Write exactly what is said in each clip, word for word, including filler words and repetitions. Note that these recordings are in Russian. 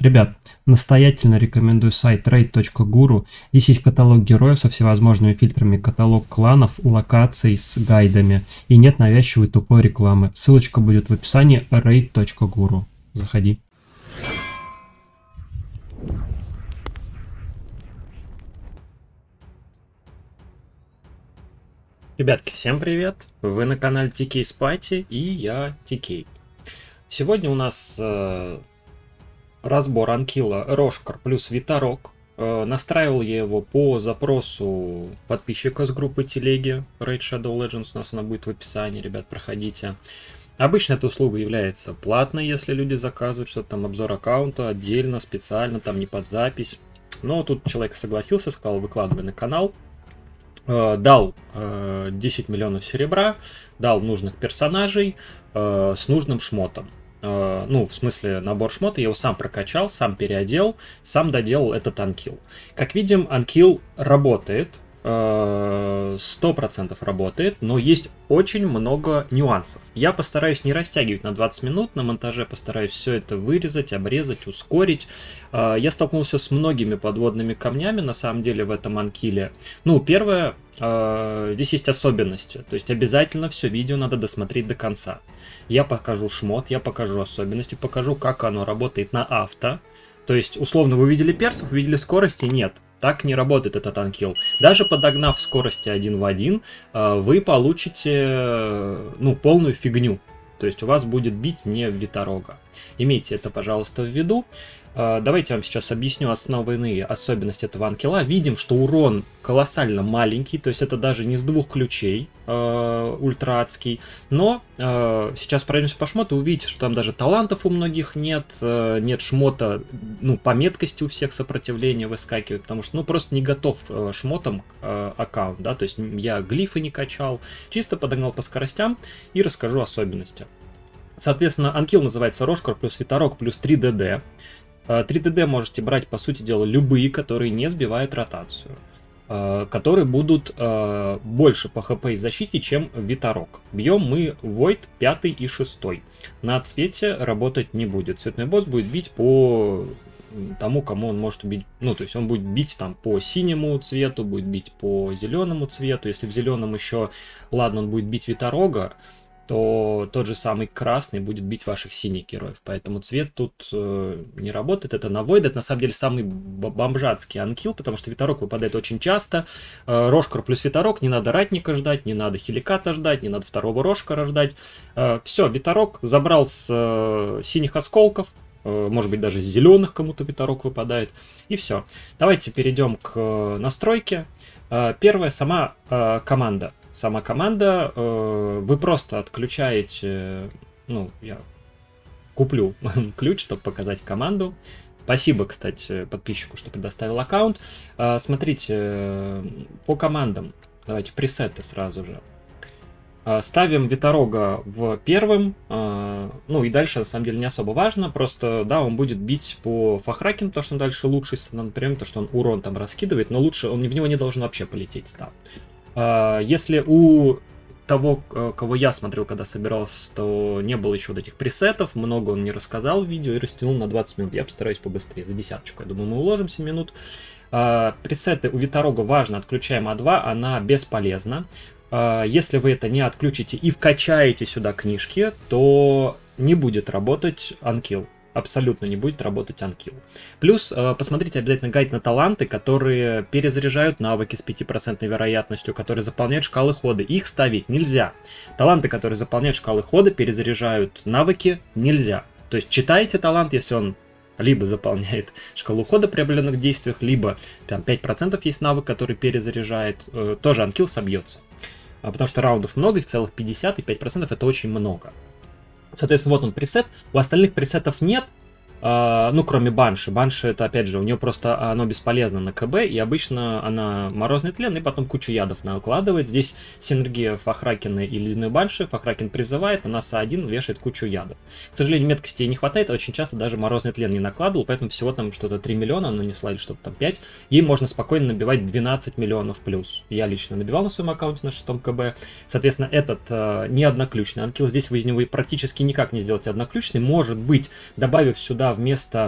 Ребят, настоятельно рекомендую сайт рейд точка гуру. Здесь есть каталог героев со всевозможными фильтрами, каталог кланов, локаций с гайдами. И нет навязчивой тупой рекламы. Ссылочка будет в описании. рейд точка гуру. Заходи. Ребятки, всем привет! Вы на канале ти кей Spatty и я ти кей. Сегодня у нас э, разбор анкила Рошкар плюс Витарок. Э, настраивал я его по запросу подписчика с группы телеги Raid Shadow Legends. У нас она будет в описании, ребят, проходите. Обычно эта услуга является платной, если люди заказывают что-то там, обзор аккаунта отдельно, специально, там не под запись. Но тут человек согласился, сказал, выкладывай на канал. Дал э, десять миллионов серебра, дал нужных персонажей э, с нужным шмотом. Э, ну, в смысле, набор шмота, я его сам прокачал, сам переодел, сам доделал этот анкил. Как видим, анкил работает, сто процентов работает, но есть очень много нюансов. Я постараюсь не растягивать на двадцать минут, на монтаже постараюсь все это вырезать, обрезать, ускорить. Я столкнулся с многими подводными камнями, на самом деле, в этом анкиле. Ну, первое, здесь есть особенности, то есть обязательно все видео надо досмотреть до конца. Я покажу шмот, я покажу особенности, покажу, как оно работает на авто. То есть, условно, вы видели персов, увидели скорости? Нет. Так не работает этот анкил. Даже подогнав скорости один в один, вы получите, ну, полную фигню. То есть у вас будет бить не Витарога. Имейте это, пожалуйста, в виду. Давайте я вам сейчас объясню основные особенности этого анкила. Видим, что урон колоссально маленький, то есть это даже не с двух ключей э, ультраадский. Но э, сейчас пройдемся по шмоту, увидите, что там даже талантов у многих нет, э, нет шмота, ну, по меткости у всех сопротивления выскакивает, потому что, ну, просто не готов э, шмотом э, аккаунт, да, то есть я глифы не качал, чисто подогнал по скоростям и расскажу особенности. Соответственно, анкил называется Рошкар плюс Витарок плюс три дэ дэ. три дэ дэ можете брать, по сути дела, любые, которые не сбивают ротацию, которые будут больше по хп и защите, чем Витарок. Бьем мы Void пятый и шестой. На цвете работать не будет. Цветной босс будет бить по тому, кому он может убить. Ну, то есть он будет бить там по синему цвету, будет бить по зеленому цвету. Если в зеленом еще, ладно, он будет бить Витарога, то тот же самый красный будет бить ваших синих героев. Поэтому цвет тут э, не работает. Это на Void. Это на самом деле самый бомжатский анкил, потому что Витарок выпадает очень часто. Э, Рошкар плюс Витарок. Не надо ратника ждать, не надо хиликата ждать, не надо второго Рошкара ждать. Э, все, Витарок забрал с э, синих осколков. Э, может быть, даже с зеленых кому-то Витарок выпадает. И все. Давайте перейдем к э, настройке. Э, первая, сама э, команда. Сама команда, э, вы просто отключаете, ну, я куплю ключ, чтобы показать команду. Спасибо, кстати, подписчику, что предоставил аккаунт. Э, смотрите, э, по командам, давайте пресеты сразу же. Э, ставим Витарога в первым, э, ну и дальше на самом деле не особо важно, просто, да, он будет бить по Фахракен, потому что он дальше лучший, например, то, что он урон там раскидывает, но лучше, он в него не должен вообще полететь став. Если у того, кого я смотрел, когда собирался, то не было еще вот этих пресетов, много он не рассказал в видео и растянул на двадцать минут. Я постараюсь побыстрее, за десяточку, я думаю, мы уложимся минут. Пресеты у Витарога важно, отключаем а два, она бесполезна. Если вы это не отключите и вкачаете сюда книжки, то не будет работать анкил. Абсолютно не будет работать анкил. Плюс, посмотрите обязательно гайд на таланты, которые перезаряжают навыки с пятипроцентной вероятностью, которые заполняют шкалы хода. Их ставить нельзя. Таланты, которые заполняют шкалы хода, перезаряжают навыки, нельзя. То есть читайте талант, если он либо заполняет шкалу хода при определенных действиях, либо там пять процентов есть навык, который перезаряжает, тоже анкил собьется. Потому что раундов много, их целых пятьдесят, и пять процентов это очень много. Соответственно, вот он пресет. У остальных пресетов нет, э, ну, кроме Банши. Банши, это, опять же, у нее просто оно бесполезно на КБ, и обычно она морозный тлен, и потом кучу ядов накладывает. Здесь синергия Фахракена и ледяной Банши. Фахракен призывает, она с один вешает кучу ядов. К сожалению, меткости ей не хватает, очень часто даже морозный тлен не накладывал, поэтому всего там что-то три миллиона она нанесла, или что-то там пять. Ей можно спокойно набивать двенадцать миллионов плюс. Я лично набивал на своем аккаунте на шестом КБ. Соответственно, этот э, не одноключный анкил. Здесь вы из него практически никак не сделаете одноключный. Может быть, добавив сюда вместо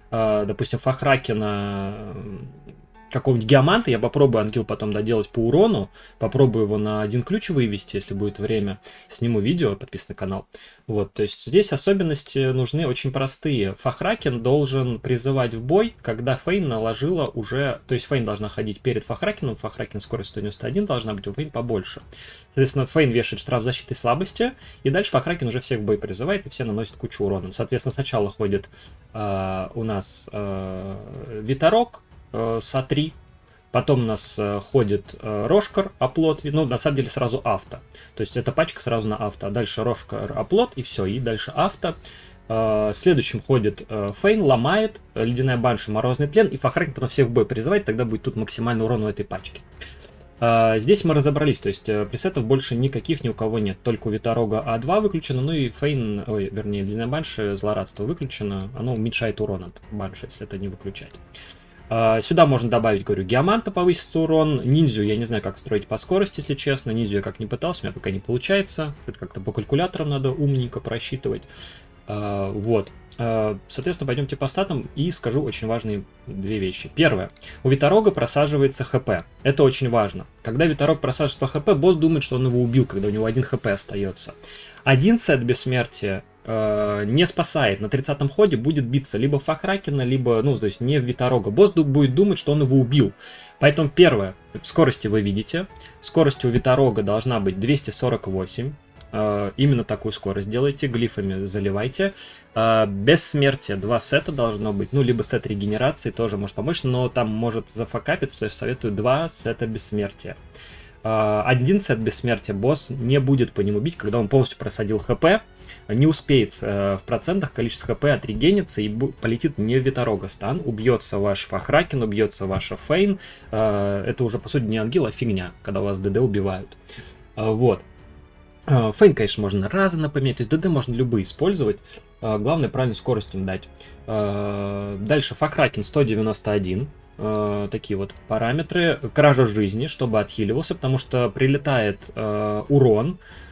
э, допустим, Фахракена, какого-нибудь Геоманта, я попробую ангил потом доделать по урону, попробую его на один ключ вывести, если будет время, сниму видео, подписан на канал. Вот, то есть здесь особенности нужны очень простые. Фахракен должен призывать в бой, когда Фейн наложила уже, то есть Фейн должна ходить перед Фахракеном, Фахракен скорость сто девяносто один должна быть, у Фейн побольше. Соответственно, Фейн вешает штраф защиты и слабости, и дальше Фахракен уже всех в бой призывает, и все наносят кучу урона. Соответственно, сначала ходит э, у нас э, Витарок, с а три, потом у нас э, ходит э, Рошкар, оплот, ну, на самом деле сразу авто, то есть эта пачка сразу на авто, а дальше Рошкар, оплот, и все, и дальше авто. Э, следующим ходит э, Фейн, ломает, э, ледяная банша, морозный тлен, и Фахракен потом всех в бой призывает, тогда будет тут максимальный урон у этой пачки. Uh, здесь мы разобрались, то есть uh, пресетов больше никаких ни у кого нет, только у Витарога а два выключено, ну и Фейн, ой, вернее, ледяная банша, злорадство выключено, оно уменьшает урон от банши, если это не выключать. Uh, сюда можно добавить, говорю, Геоманта, повысит урон, ниндзю, я не знаю, как строить по скорости, если честно, ниндзю я как не пытался, у меня пока не получается, это как-то по калькуляторам надо умненько просчитывать. Uh, вот, uh, соответственно, пойдемте по статам и скажу очень важные две вещи. Первое, у Витарога просаживается ХП, это очень важно. Когда Витарог просаживается по ХП, босс думает, что он его убил, когда у него один ХП остается. Один сет бессмертия э, не спасает, на тридцатом ходе будет биться либо Фахракена, либо, ну, то есть не в Витарога. Босс будет думать, что он его убил. Поэтому первое, скорости вы видите, скорость у Витарога должна быть двести сорок восемь. Именно такую скорость делайте, глифами заливайте. Бессмертие два сета должно быть, ну, либо сет регенерации тоже может помочь, но там может зафакапиться, то есть советую два сета бессмертия. Один сет бессмертия босс не будет по нему бить, когда он полностью просадил ХП, не успеет в процентах количество ХП отрегенится и полетит не в Витарога стан, убьется ваш Фахракен, убьется ваша Фейн, это уже по сути не ангел, а фигня, когда у вас ДД убивают. Вот. Фейн, конечно, можно разно поменять, то есть ДД можно любые использовать, главное правильную скорость им дать. Дальше Фахракен сто девяносто один, такие вот параметры. Кража жизни, чтобы отхиливался, потому что прилетает урон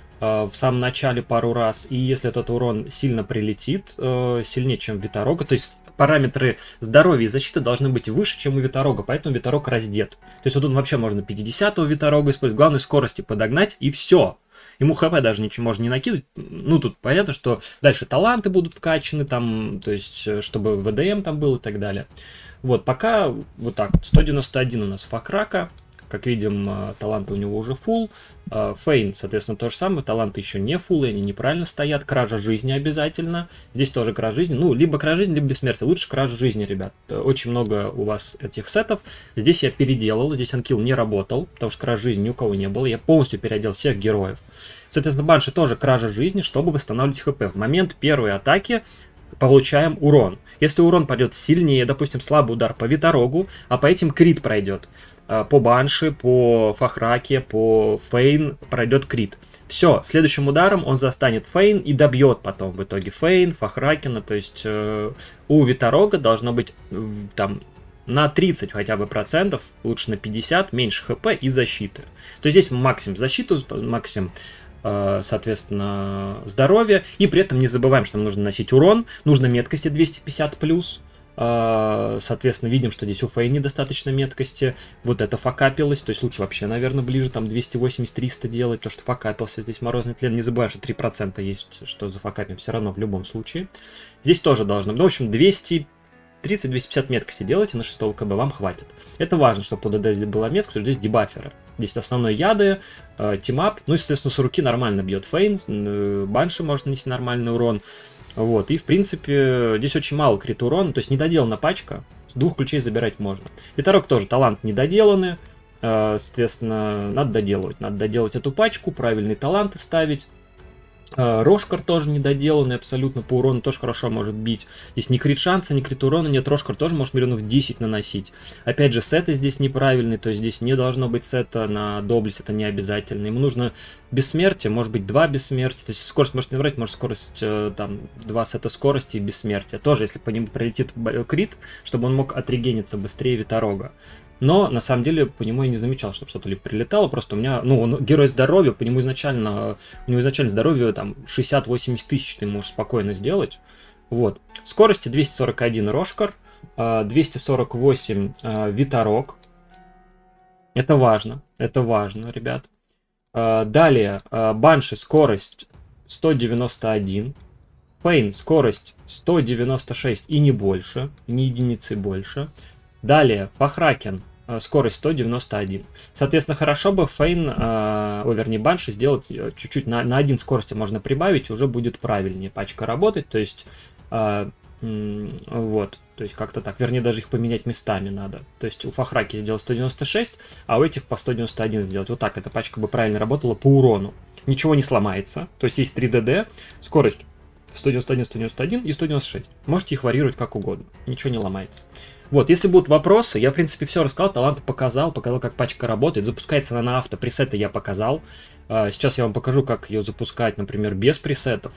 в самом начале пару раз, и если этот урон сильно прилетит, сильнее, чем Витарога, то есть параметры здоровья и защиты должны быть выше, чем у Витарога, поэтому Витарог раздет. То есть вот тут вообще можно пятидесятого Витарога использовать, главное скорости подогнать, и все. Ему ХП даже ничего можно не накидывать. Ну, тут понятно, что дальше таланты будут вкачаны, там, то есть, чтобы ВДМ там был и так далее. Вот, пока вот так. сто девяносто один у нас Фахрака. Как видим, таланты у него уже фулл. Фейн, соответственно, то же самое. Таланты еще не фулл, и они неправильно стоят. Кража жизни обязательно. Здесь тоже кража жизни. Ну, либо кража жизни, либо бессмертие. Лучше кража жизни, ребят. Очень много у вас этих сетов. Здесь я переделал. Здесь анкил не работал, потому что кража жизни ни у кого не было. Я полностью переодел всех героев. Соответственно, банши тоже кража жизни, чтобы восстанавливать ХП. В момент первой атаки получаем урон. Если урон пойдет сильнее, допустим, слабый удар по Витарогу, а по этим крит пройдет. По банши, по Фахраке, по Фейн пройдет крит. Все, следующим ударом он застанет Фейн и добьет потом в итоге Фейн, Фахракена. То есть э, у Витарога должно быть э, там на тридцать хотя бы процентов, лучше на пятьдесят, меньше ХП и защиты. То есть здесь максимум защиту, максимум, э, соответственно, здоровье. И при этом не забываем, что нам нужно носить урон, нужно меткости двести пятьдесят плюс. Соответственно, видим, что здесь у Фейн недостаточно меткости. Вот это факапилось. То есть лучше вообще, наверное, ближе там двести восемьдесят — триста делать, потому что факапился здесь морозный тлен. Не забываем, что три процента есть, что за факапим все равно в любом случае. Здесь тоже должно быть. Ну, в общем, двести тридцать — двести пятьдесят меткости делайте на шестого КБ, вам хватит. Это важно, чтобы у ДД была метка, потому что здесь дебаферы. Здесь основной яды, э, тимап. Ну и, соответственно, с руки нормально бьет Фейн. Э, банши может нанести нормальный урон. Вот, и в принципе здесь очень мало крит урона, то есть недоделана пачка, с двух ключей забирать можно. Витарог тоже талант недоделанный, э, соответственно, надо доделывать, надо доделать эту пачку, правильные таланты ставить. Э, Рошкар тоже недоделанный, абсолютно по урону тоже хорошо может бить. Здесь ни крит шанса, ни крит урона нет, Рошкар тоже может миллионов десять наносить. Опять же, сеты здесь неправильные, то есть здесь не должно быть сета на доблесть, это не обязательно. Ему нужно бессмертие, может быть два бессмертия, то есть скорость может не брать, может скорость э, там два сета скорости и бессмертия. Тоже, если по нему прилетит крит, чтобы он мог отрегениться быстрее Витарога. Но, на самом деле, по нему я не замечал, чтобы что-то либо прилетало. Просто у меня, ну, он герой здоровья, по нему изначально, у него изначально здоровье там шестьдесят — восемьдесят тысяч ты можешь спокойно сделать. Вот. Скорости двести сорок один Рошкар. двести сорок восемь Виторок. Это важно, это важно, ребят. Далее, Банши скорость сто девяносто один. Фейн скорость сто девяносто шесть и не больше, ни единицы больше. Далее, Фахракен скорость сто девяносто один. Соответственно, хорошо бы Фейн, э, о, вернее, Банши сделать чуть-чуть на, на один скорости можно прибавить, уже будет правильнее пачка работать. То есть, э, вот, то есть как-то так. Вернее, даже их поменять местами надо. То есть у Фахраки сделать сто девяносто шесть, а у этих по сто девяносто один сделать. Вот так эта пачка бы правильно работала по урону. Ничего не сломается. То есть есть три дэ дэ, скорость сто девяносто один, сто девяносто один и сто девяносто шесть. Можете их варьировать как угодно. Ничего не ломается. Вот, если будут вопросы, я, в принципе, все рассказал, таланты показал, показал, как пачка работает. Запускается она на авто, пресеты я показал. Сейчас я вам покажу, как ее запускать, например, без пресетов.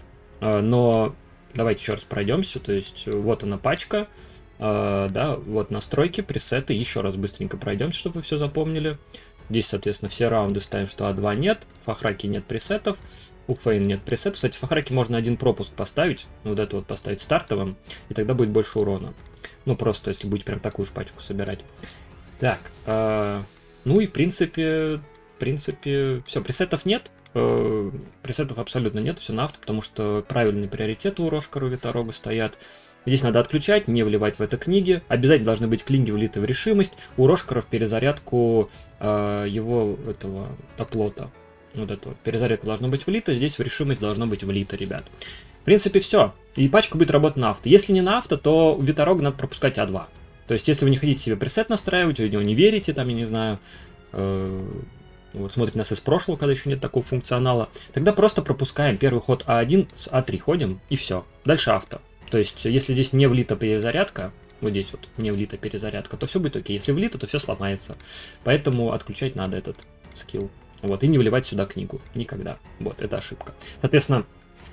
Но давайте еще раз пройдемся. То есть, вот она пачка. Да, вот настройки, пресеты. Еще раз быстренько пройдемся, чтобы вы все запомнили. Здесь, соответственно, все раунды ставим, что а два нет. В Фахраке нет пресетов. У Фейн нет пресетов. Кстати, в Фахраке можно один пропуск поставить. Вот это вот поставить стартовым. И тогда будет больше урона. Ну, просто, если будете прям такую же пачку собирать. Так, э, ну и, в принципе, в принципе, все, пресетов нет. Э, пресетов абсолютно нет, все на авто, потому что правильные приоритеты у Рошкара, у Виторога стоят. Здесь надо отключать, не вливать в это книги. Обязательно должны быть клинги влиты в решимость. У Рошкара в перезарядку э, его этого топлота. Вот это вот, перезарядка должна быть влита, здесь в решимость должна быть влита, ребят. В принципе, все. И пачка будет работать на авто. Если не на авто, то у Виторога надо пропускать а два. То есть, если вы не хотите себе пресет настраивать, вы в него не верите, там, я не знаю, э, вот смотрите нас из прошлого, когда еще нет такого функционала, тогда просто пропускаем первый ход а один с а три ходим, и все. Дальше авто. То есть, если здесь не влита перезарядка, вот здесь вот не влита перезарядка, то все будет окей. Если влита, то все сломается. Поэтому отключать надо этот скилл. Вот, и не вливать сюда книгу. Никогда. Вот, это ошибка. Соответственно,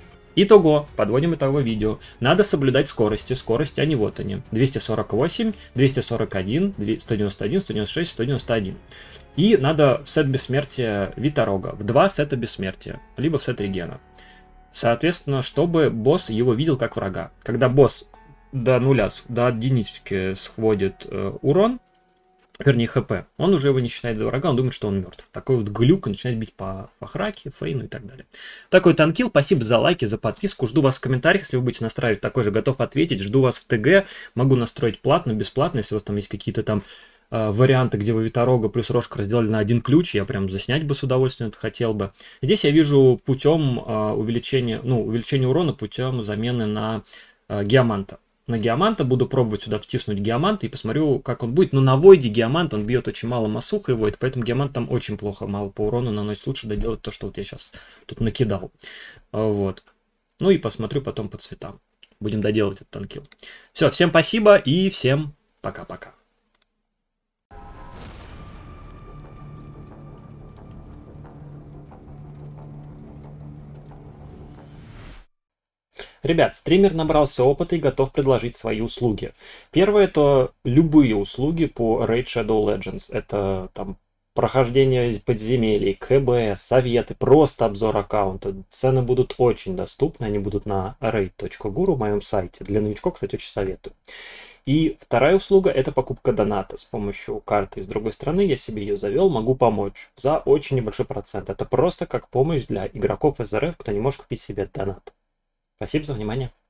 итого, подводим итоговое видео. Надо соблюдать скорости. Скорости, они вот они. двести сорок восемь, двести сорок один, сто девяносто один, сто девяносто шесть, сто девяносто один. И надо в сет бессмертия Виторога. В два сета бессмертия. Либо в сет регена. Соответственно, чтобы босс его видел как врага. Когда босс до нуля, до единички сходит э, урон, вернее, хп, он уже его не считает за врага, он думает, что он мертв. Такой вот глюк, и начинает бить по Фахраке, Фейну и так далее. Такой танкил, спасибо за лайки, за подписку, жду вас в комментариях, если вы будете настраивать такой же, готов ответить, жду вас в ТГ, могу настроить платно, бесплатно, если у вас там есть какие-то там э, варианты, где вы Виторога плюс Рошкара сделали на один ключ, я прям заснять бы с удовольствием это хотел бы. Здесь я вижу путем э, увеличения, ну, увеличения урона путем замены на э, геоманта. На геоманта буду пробовать сюда втиснуть геоманта и посмотрю, как он будет. Но на войде геомант, он бьет очень мало массухой войд, поэтому геомант там очень плохо, мало по урону наносит. Лучше доделать то, что вот я сейчас тут накидал. Вот. Ну и посмотрю потом по цветам. Будем доделать этот танкил. Все, всем спасибо и всем пока-пока. Ребят, стример набрался опыта и готов предложить свои услуги. Первое — это любые услуги по Raid Shadow Legends. Это там прохождение подземелий, КБ, советы, просто обзор аккаунта. Цены будут очень доступны, они будут на raid точка guru, в моем сайте. Для новичков, кстати, очень советую. И вторая услуга — это покупка доната. С помощью карты из другой страны, я себе ее завел, могу помочь за очень небольшой процент. Это просто как помощь для игроков эс эр эф, кто не может купить себе донат. Спасибо за внимание.